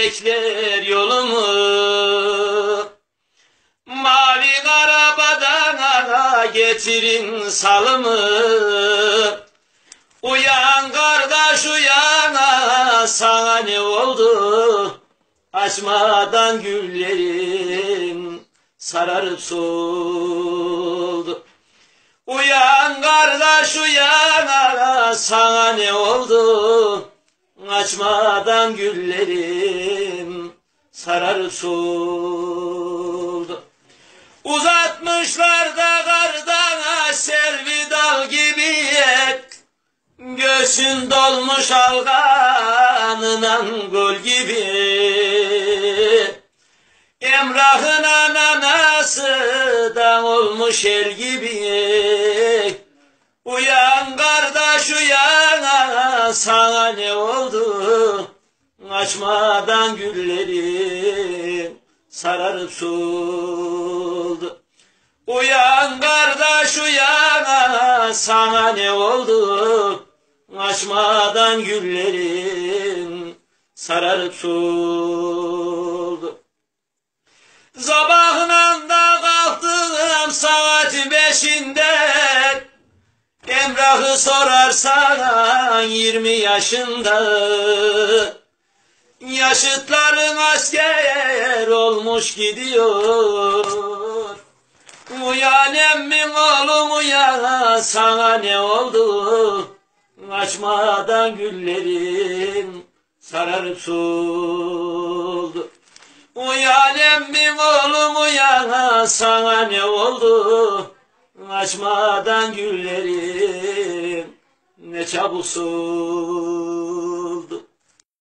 bekler yolumu. Mavi arabadan getirin salımı. Uyan kardeş uyan, sana ne oldu? Açmadan güllerim sararıp soldu. Uyan kardeş uyan, sana ne oldu? Açmadan güllerim sararıp soldu. Uzatmışlar da kardan selvi dal gibi, göğsün dolmuş alganınan gol gibi. Emrah'ın ananası da olmuş el gibi. Uyan kardeş uyan, sana ne oldu? Açmadan güllerim sararıp soldu. Uyan kardeş uyan, sana ne oldu? Açmadan güllerim sararıp soldu. Sabahından da kalktım saat 5'inde. Emrah'ı sorarsan 20 yaşında. Yaşıtların asker olmuş gidiyor. Uyan emmim oğlum uyan, sana ne oldu? Açmadan güllerim sararıp soldu. Uyan emmim oğlum uyan, sana ne oldu? Açmadan güllerim ne çabuk soldu.